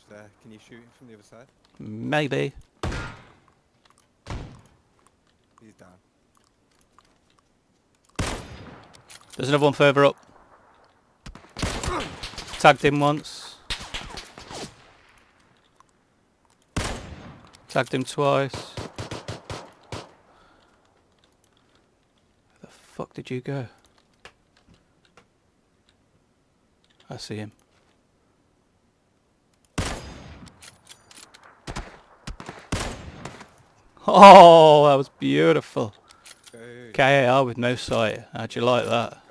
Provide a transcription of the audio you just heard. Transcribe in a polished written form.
there. Can you shoot him from the other side? Maybe. He's down. There's another one further up. Tagged him once. Tagged him twice. Where the fuck did you go? I see him. Oh, that was beautiful. Hey. KAR with no sight. How'd you like that?